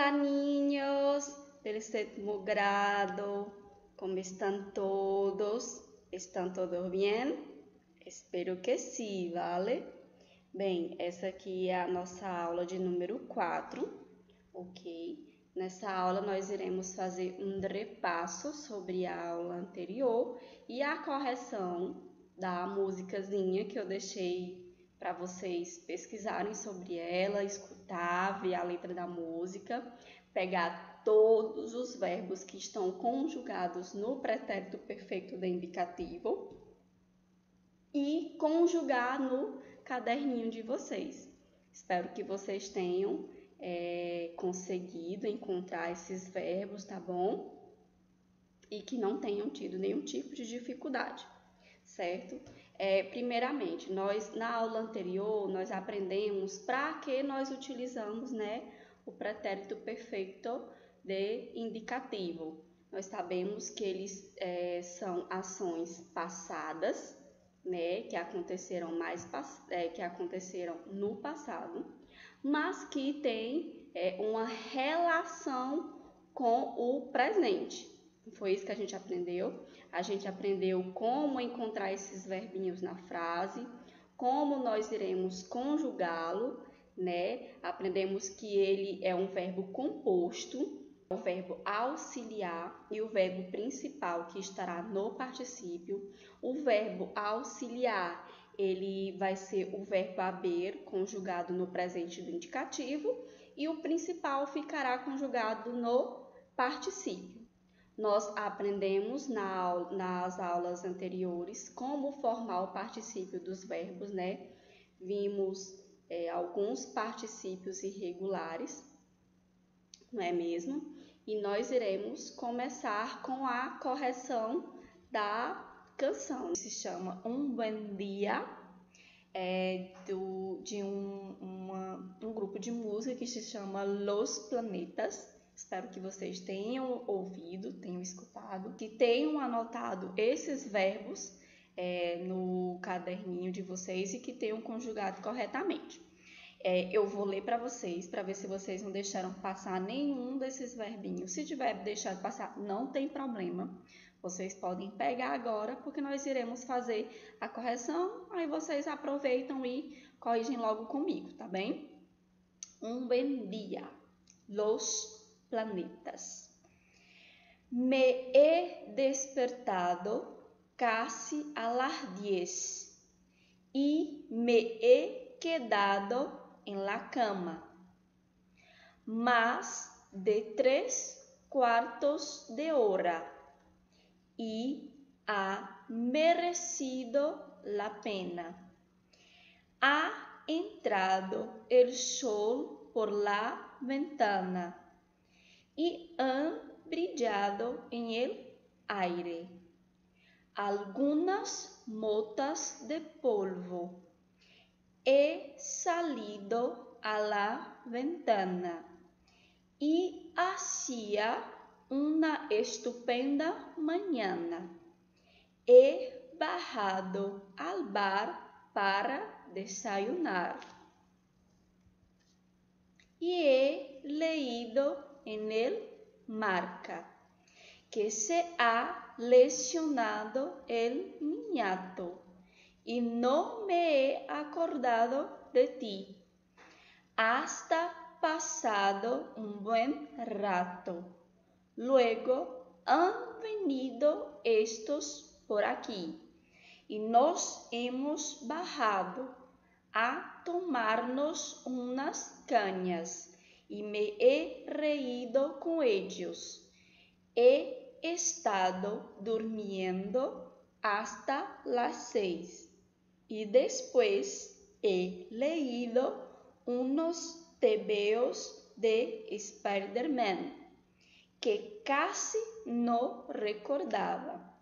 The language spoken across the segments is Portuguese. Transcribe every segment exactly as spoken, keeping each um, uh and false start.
Hola niños del séptimo grado, ¿cómo están todos? ¿Estão todos bem? Espero que sim, vale? Bem, essa aqui é a nossa aula de número quatro, ok? Nessa aula nós iremos fazer um repasso sobre a aula anterior e a correção da musicazinha que eu deixei para vocês pesquisarem sobre ela, escutar, ver a letra da música, pegar todos os verbos que estão conjugados no pretérito perfeito de indicativo e conjugar no caderninho de vocês. Espero que vocês tenham é, conseguido encontrar esses verbos, tá bom? E que não tenham tido nenhum tipo de dificuldade, certo? É, primeiramente, nós na aula anterior, nós aprendemos para que nós utilizamos, né, o pretérito perfeito de indicativo. Nós sabemos que eles é, são ações passadas, né, que aconteceram mais é, que aconteceram no passado, mas que tem é, uma relação com o presente. Foi isso que a gente aprendeu. A gente aprendeu como encontrar esses verbinhos na frase, como nós iremos conjugá-lo, né? Aprendemos que ele é um verbo composto, o verbo auxiliar e o verbo principal que estará no particípio. O verbo auxiliar, ele vai ser o verbo haber conjugado no presente do indicativo e o principal ficará conjugado no particípio. Nós aprendemos na, nas aulas anteriores como formar o particípio dos verbos, né? Vimos é, alguns particípios irregulares, não é mesmo? E nós iremos começar com a correção da canção. Se chama Um Buen Dia, é, do, de um, uma, um grupo de música que se chama Los Planetas. Espero que vocês tenham ouvido, tenham escutado, que tenham anotado esses verbos é, no caderninho de vocês e que tenham conjugado corretamente. É, eu vou ler para vocês, para ver se vocês não deixaram passar nenhum desses verbinhos. Se tiver deixado passar, não tem problema. Vocês podem pegar agora, porque nós iremos fazer a correção, aí vocês aproveitam e corrigem logo comigo, tá bem? Um buen dia. Los planetas. Me he despertado casi a las diez y me he quedado en la cama más de tres cuartos de hora y ha merecido la pena. Ha entrado el sol por la ventana y han brillado en el aire algunas motas de polvo. He salido a la ventana y hacía una estupenda mañana. He bajado al bar para desayunar y he leído en el Marca que se ha lesionado el niñato y no me he acordado de ti hasta pasado un buen rato. Luego han venido estos por aquí y nos hemos bajado a tomarnos unas cañas y me he reído con ellos. He estado durmiendo hasta las seis y después he leído unos tebeos de Spider-Man que casi no recordaba.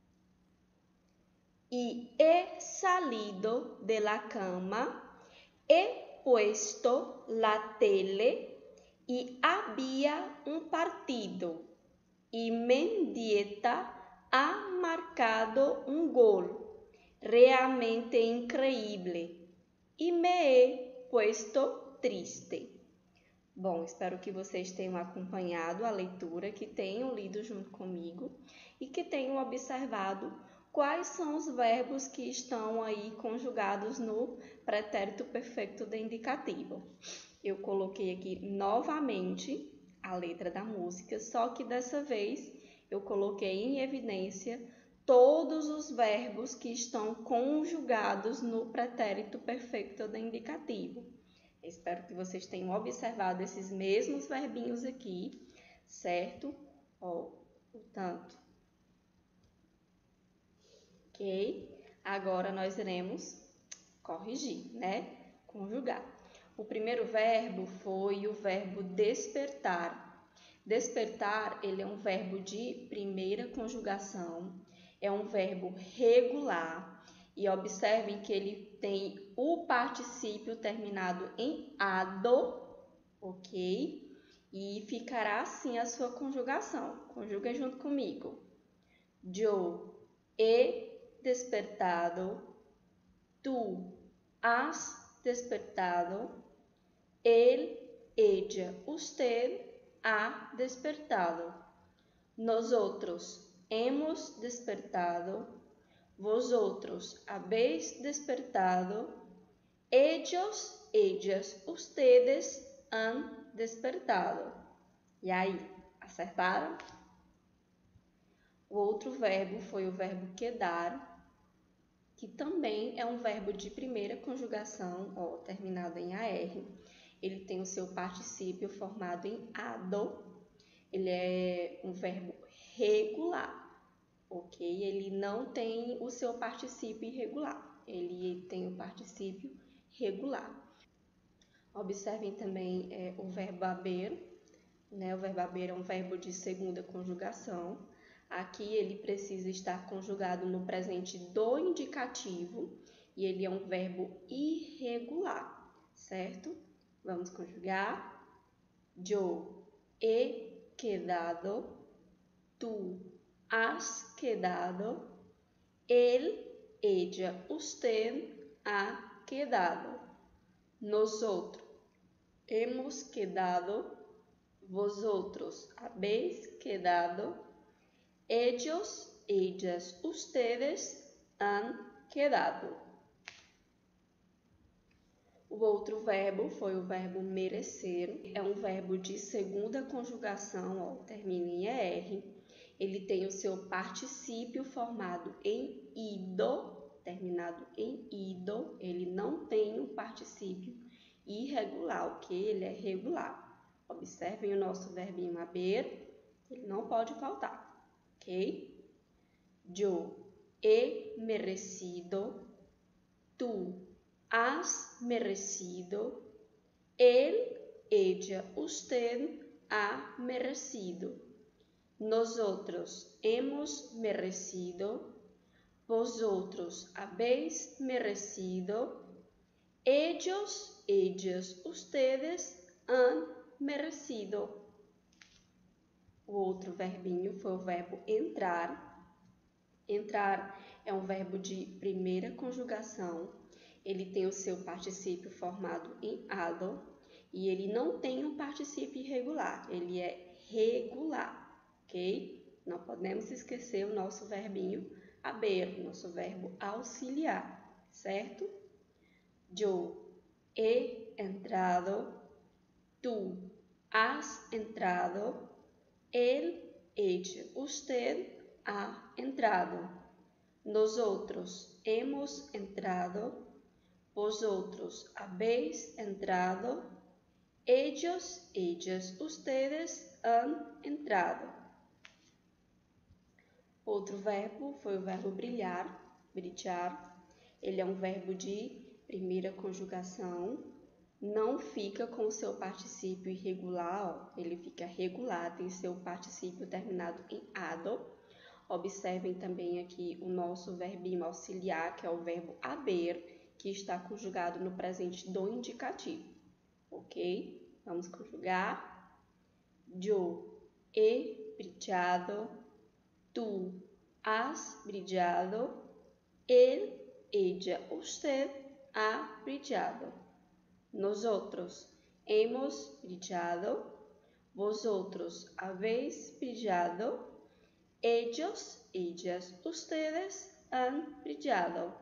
Y he salido de la cama, he puesto la tele y había un partido y Mendieta ha marcado un gol realmente increíble y me he puesto triste. Bom, espero que vocês tenham acompanhado a leitura, que tenham lido junto comigo e que tenham observado quais são os verbos que estão aí conjugados no pretérito perfeito do indicativo. Eu coloquei aqui novamente a letra da música, só que dessa vez eu coloquei em evidência todos os verbos que estão conjugados no pretérito perfeito do indicativo. Espero que vocês tenham observado esses mesmos verbinhos aqui, certo? Ó, portanto, ok? Agora nós iremos corrigir, né? Conjugar. O primeiro verbo foi o verbo despertar. Despertar, ele é um verbo de primeira conjugação, é um verbo regular. E observem que ele tem o particípio terminado em ado, ok? E ficará assim a sua conjugação. Conjuga junto comigo. Yo he despertado, tu has despertado, él, ella, usted ha despertado. Nosotros hemos despertado. Vosotros habéis despertado, ellos, ellas, ustedes han despertado. E aí, acertaram? O outro verbo foi o verbo quedar, que também é um verbo de primeira conjugação, ó, terminado em A R. Ele tem o seu particípio formado em ado. Ele é um verbo regular. Ok? Ele não tem o seu particípio irregular, ele tem o particípio regular. Observem também é, o verbo haber, né? O verbo haber é um verbo de segunda conjugação. Aqui ele precisa estar conjugado no presente do indicativo e ele é um verbo irregular, certo? Vamos conjugar. Yo he quedado, tu has quedado, él, ella, usted ha quedado. Nosotros hemos quedado, vosotros habéis quedado, ellos, ellas, ustedes han quedado. O outro verbo foi o verbo merecer. É um verbo de segunda conjugação, ó, termina em E R. Ele tem o seu particípio formado em ido, terminado em ido. Ele não tem um particípio irregular, ok? Ele é regular. Observem o nosso verbinho haber, ele não pode faltar, ok? Yo he merecido, tu has merecido, él, ella, usted ha merecido. Nosotros hemos merecido, vosotros habéis merecido, ellos, ellas, ustedes han merecido. O outro verbinho foi o verbo entrar. Entrar é um verbo de primeira conjugação. Ele tem o seu particípio formado em ado e ele não tem um particípio irregular, ele é regular. Ok? Não podemos esquecer o nosso verbinho haber, nosso verbo auxiliar, certo? Yo he entrado, tu has entrado, él, ella, usted ha entrado. Nosotros hemos entrado, vosotros habéis entrado, ellos, ellas, ustedes han entrado. Outro verbo foi o verbo brilhar, brilhar. Ele é um verbo de primeira conjugação, não fica com o seu particípio irregular, ó. Ele fica regular, tem seu particípio terminado em ado. Observem também aqui o nosso verbinho auxiliar, que é o verbo haber, que está conjugado no presente do indicativo, ok? Vamos conjugar. Yo he brillado, tu has brillado, él, ella, usted ha brillado. Nosotros hemos brillado. Vosotros habéis brillado. Ellos, ellas, ustedes han brillado.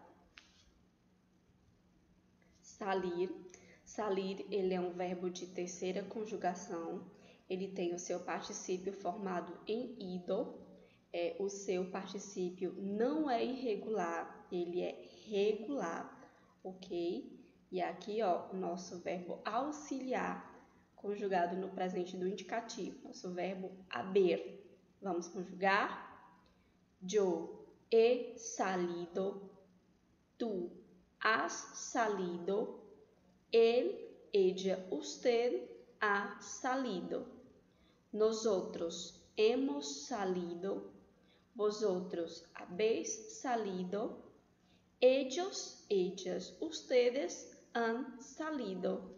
Salir. Salir, ele é um verbo de terceira conjugação. Ele tem o seu particípio formado em ido. É, o seu particípio não é irregular, ele é regular, ok? E aqui, ó, o nosso verbo auxiliar, conjugado no presente do indicativo, nosso verbo haber. Vamos conjugar? Yo he salido, tú has salido, él, ella, usted ha salido. Nosotros hemos salido, vosotros habéis salido, ellos, ellas, ustedes han salido.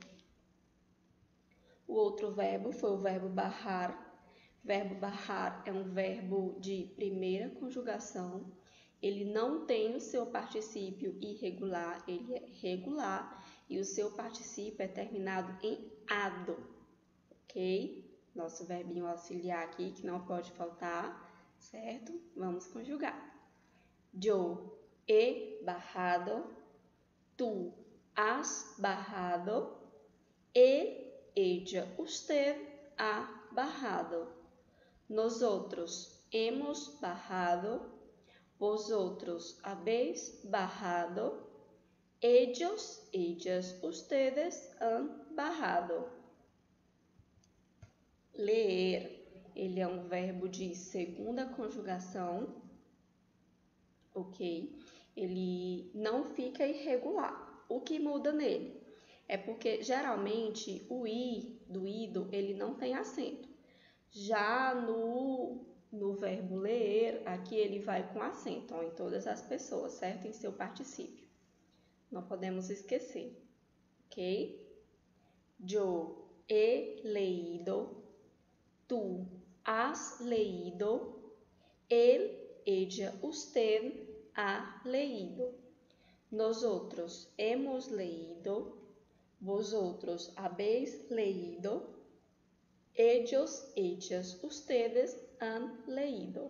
O outro verbo foi o verbo barrar. Verbo barrar é um verbo de primeira conjugação. Ele não tem o seu particípio irregular, ele é regular e o seu particípio é terminado em ado, ok? Nosso verbinho auxiliar aqui, que não pode faltar, certo? Vamos conjugar. Yo he barrado, tú has barrado, él, ella, usted ha barrado. Nosotros hemos barrado, vosotros habéis barrado, ellos, ellas, ustedes han barrado. Ler, ele é um verbo de segunda conjugação, ok? Ele não fica irregular. O que muda nele é porque geralmente o i do ido ele não tem acento. Já no, no verbo ler, aqui ele vai com acento, ó, em todas as pessoas, certo? Em seu particípio. Não podemos esquecer, ok? Yo he leído, tú has leído, él, ella, usted ha leído. Nosotros hemos leído, vosotros habéis leído, ellos, ellas, ustedes han leído.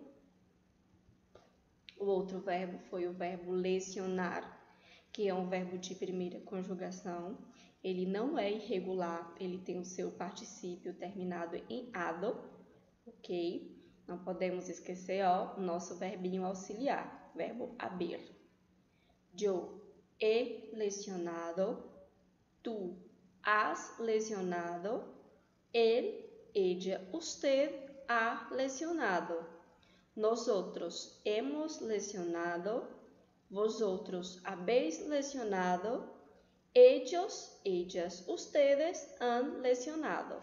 O outro verbo foi o verbo lecionar, que é um verbo de primeira conjugação. Ele não é irregular, ele tem o seu particípio terminado em ado, ok? Não podemos esquecer, ó, o nosso verbinho auxiliar, verbo haber. Yo he lesionado, tú has lesionado, él, ella, usted ha lesionado. Nosotros hemos lesionado, vosotros habéis lesionado, ellos, ellas, ustedes han lesionado.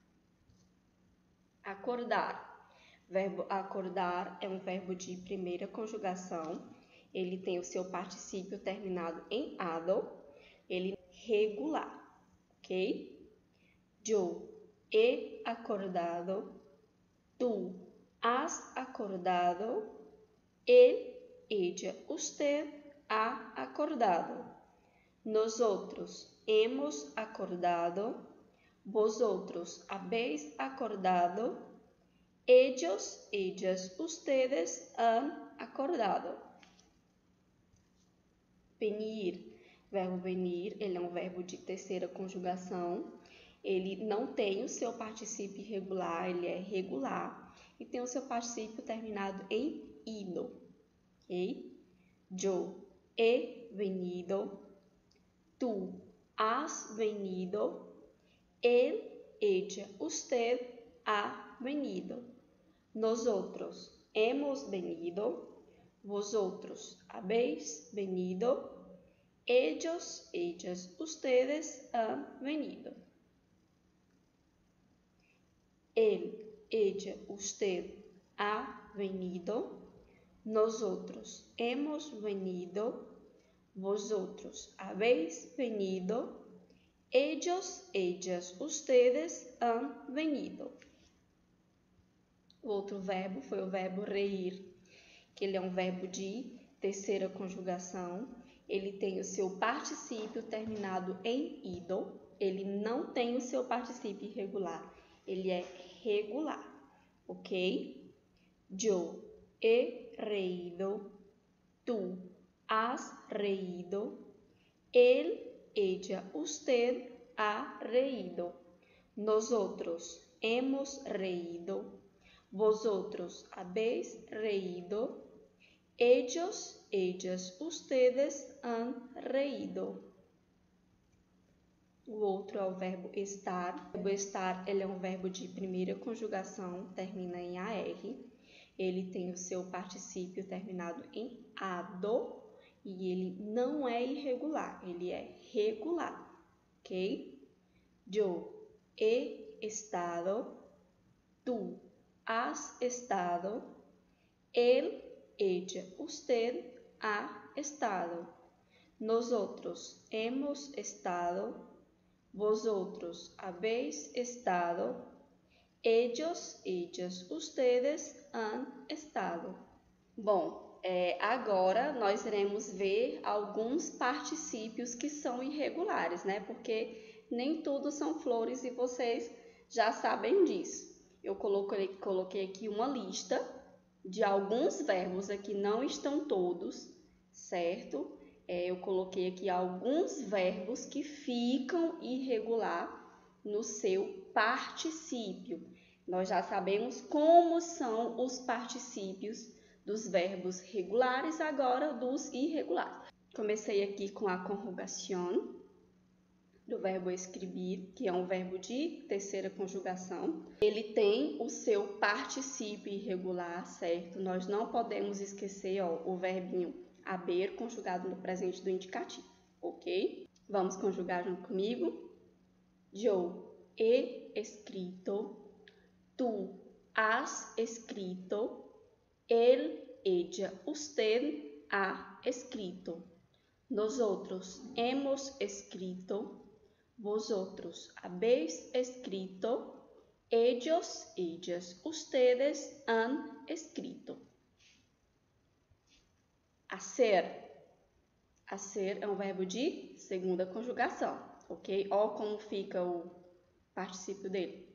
Acordar. Verbo acordar é um verbo de primeira conjugação. Ele tem o seu particípio terminado em ado. Ele é regular, ok? Yo he acordado, tú has acordado, él, ella, usted ha acordado. Nosotros hemos acordado, vosotros habéis acordado, ellos, ellas, ustedes han acordado. Venir. Verbo venir, ele é um verbo de terceira conjugação. Ele não tem o seu particípio irregular, ele é regular. E tem o seu particípio terminado em ido, ok? Yo he venido, tú has venido, él, ella, usted ha venido. Nosotros hemos venido, vosotros habéis venido, ellos, ellas, ustedes han venido. Él, ella, usted ha venido, nosotros hemos venido, vosotros habéis venido, ellos, ellas, ustedes han venido. O outro verbo foi o verbo reír, que ele é um verbo de terceira conjugação. Ele tem o seu particípio terminado em ido, ele não tem o seu particípio irregular, ele é regular, ok? Yo he reído, tú has reído, él, ella, usted ha reído, nosotros hemos reído, vosotros habéis reído, ellos, ellas, ustedes han reído. O outro é o verbo estar. O verbo estar ele é um verbo de primeira conjugação, termina em A R. Ele tem o seu particípio terminado em ado e ele não é irregular, ele é regular, ok? Yo he estado, tú has estado, él, ella, usted ha estado, nosotros hemos estado, vosotros habéis estado, ellos, ellas, ustedes han estado. Bom, é, agora nós iremos ver alguns particípios que são irregulares, né? Porque nem tudo são flores e vocês já sabem disso. Eu coloquei, coloquei aqui uma lista de alguns verbos, aqui não estão todos, certo? É, eu coloquei aqui alguns verbos que ficam irregular no seu particípio. Nós já sabemos como são os particípios dos verbos regulares, agora dos irregulares. Comecei aqui com a conjugação do verbo escrever, que é um verbo de terceira conjugação. Ele tem o seu particípio irregular, certo? Nós não podemos esquecer, ó, o verbinho haber conjugado no presente do indicativo, ok? Vamos conjugar junto comigo. Yo he escrito, tú has escrito, él, ella, usted ha escrito, nosotros hemos escrito, vosotros habéis escrito, ellos, ellas, ustedes han escrito. Hacer. Hacer é um verbo de segunda conjugação, ok? Olha como fica o particípio dele.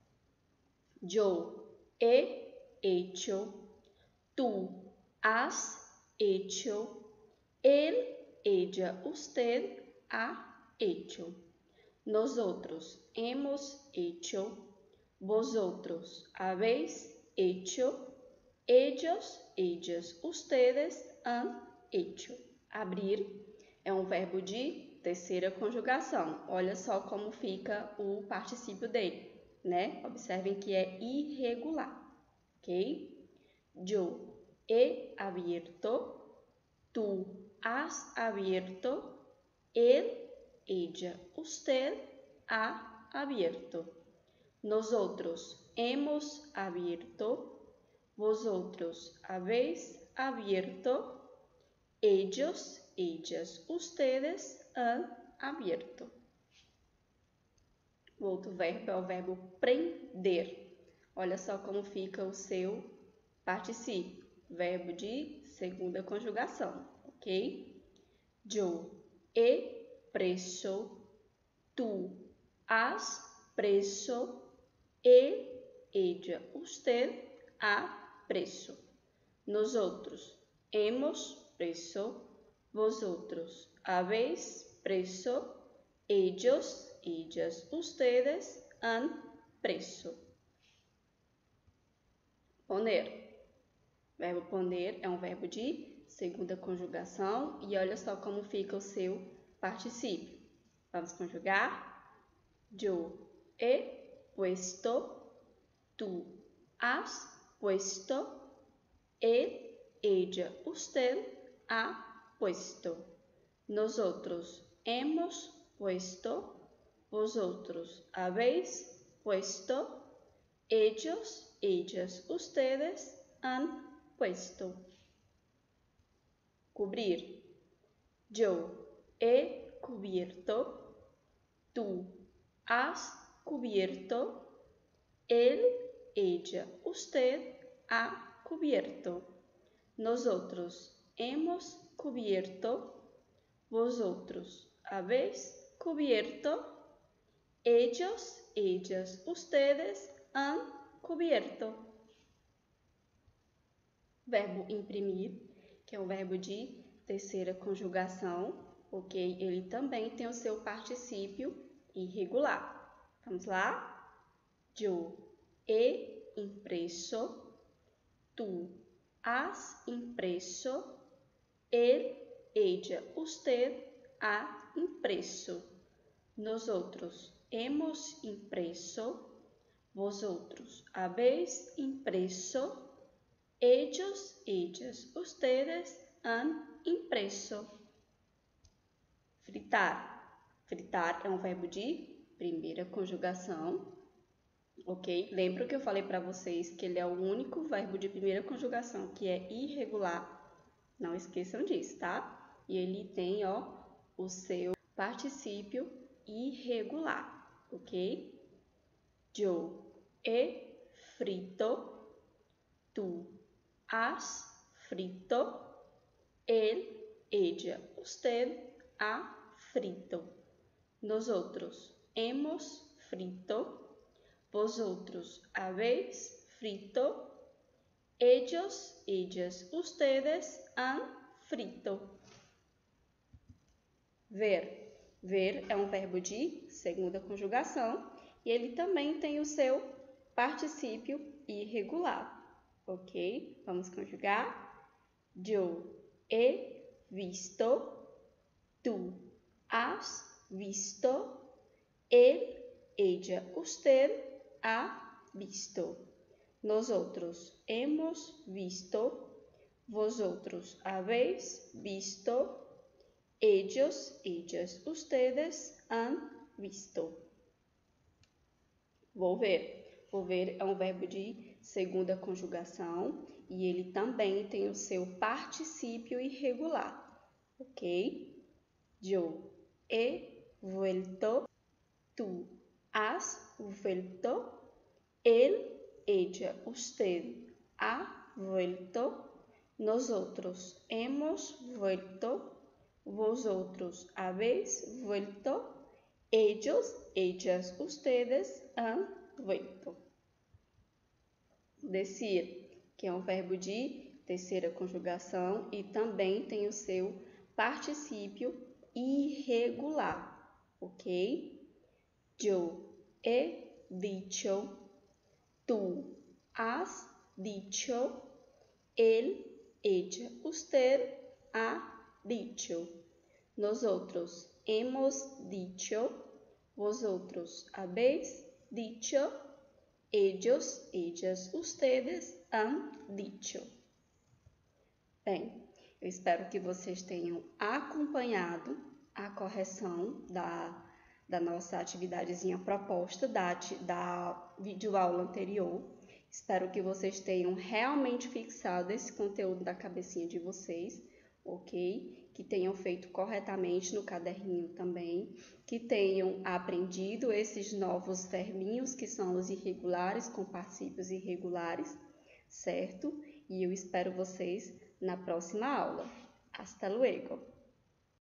Yo he hecho, tú has hecho, él, ella, usted ha hecho. Nosotros hemos hecho, vosotros habéis hecho, ellos, ellas, ustedes han hecho. Abrir é um verbo de terceira conjugação. Olha só como fica o particípio dele, né? Observem que é irregular, ok? Yo he abierto, tú has abierto, él, ella, usted ha abierto. Nosotros hemos abierto, vosotros habéis abierto, ellos, ellas, ustedes han abierto. O outro verbo é o verbo prender. Olha só como fica o seu particípio. Verbo de segunda conjugação, ok? Yo he preso, tú has preso, él, ella, usted ha preso. Nosotros hemos preso, vosotros habéis preso, ellos, ellas, ustedes han preso. Poner. Verbo poner é um verbo de segunda conjugação e olha só como fica o seu particípio. Vamos conjugar. Yo he puesto, tú has puesto, él, ella, usted ha puesto. Nosotros hemos puesto, vosotros habéis puesto, ellos, ellas, ustedes han puesto. Cubrir. Yo he cubierto, tú has cubierto, él, ella, usted ha cubierto. Nosotros hemos cubierto, vosotros habéis cubierto, Ellos, ellas, ustedes han cubierto. Verbo imprimir, que é um verbo de terceira conjugação, ok? Ele também tem o seu particípio irregular. Vamos lá? Yo he impreso, tú has impreso, él, ella, usted ha impreso. Nosotros hemos impreso, vosotros habéis impreso, ellos, ellas, ustedes han impreso. Fritar. Fritar é um verbo de primeira conjugação, ok? Lembra que eu falei para vocês que ele é o único verbo de primeira conjugação que é irregular? Não esqueçam disso, tá? E ele tem, ó, o seu particípio irregular, ok? Yo he frito, tú has frito, él, ella, usted ha frito. Nosotros hemos frito, vosotros habéis frito, ellos, ellas, ustedes han frito. Ver. Ver é um verbo de segunda conjugação e ele também tem o seu particípio irregular, ok? Vamos conjugar. Yo he visto, tú has visto, él, ella, usted ha visto. Nosotros hemos visto, vosotros habéis visto, ellos, ellas, ustedes han visto. Volver. Volver é um verbo de segunda conjugação e ele também tem o seu particípio irregular, ok? Yo he vuelto, tú has vuelto, él, ella, usted ha vuelto, nosotros hemos vuelto, vosotros habéis vuelto, ellos, ellas, ustedes han vuelto. Decir, que é um verbo de terceira conjugação e também tem o seu particípio irregular, ok? Yo he dicho, tú has dicho, él, ella, usted ha dicho. Nosotros hemos dicho, vosotros habéis dicho, ellos, ellas, ustedes han dicho. Bem, eu espero que vocês tenham acompanhado a correção da, da nossa atividadezinha proposta da, da videoaula anterior. Espero que vocês tenham realmente fixado esse conteúdo da cabecinha de vocês, ok? Que tenham feito corretamente no caderninho também, que tenham aprendido esses novos verbinhos que são os irregulares com particípios irregulares, certo? E eu espero vocês na próxima aula. Hasta luego!